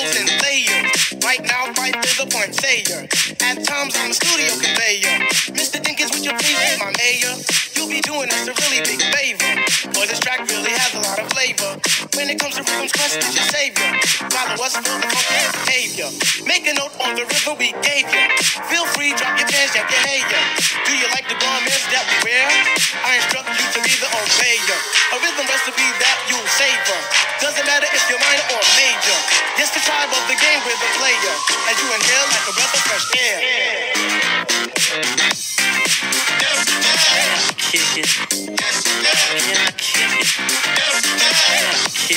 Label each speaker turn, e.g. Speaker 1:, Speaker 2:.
Speaker 1: levels and layers. Right now, right to the point, sayer. At times, I'm a studio conveyor. Mr. Dinkins, would you please be my mayor? You'll be doing us a really big favor. Boy, this track really has a lot of flavor. When it comes to rhythms, Quest is your savior. Follow us for the funky behavior. Make a note on the rhythm we gave you. Feel free, drop your pants, check your hair. Do you like the garments that we wear? I instruct you to be the obeyer. A rhythm recipe that you'll savor. Doesn't matter if you're minor or major. Yes, the tribe of the game with the player. As you inhale like a breath of fresh air. Kick it. Yeah, kick it. Yeah, kick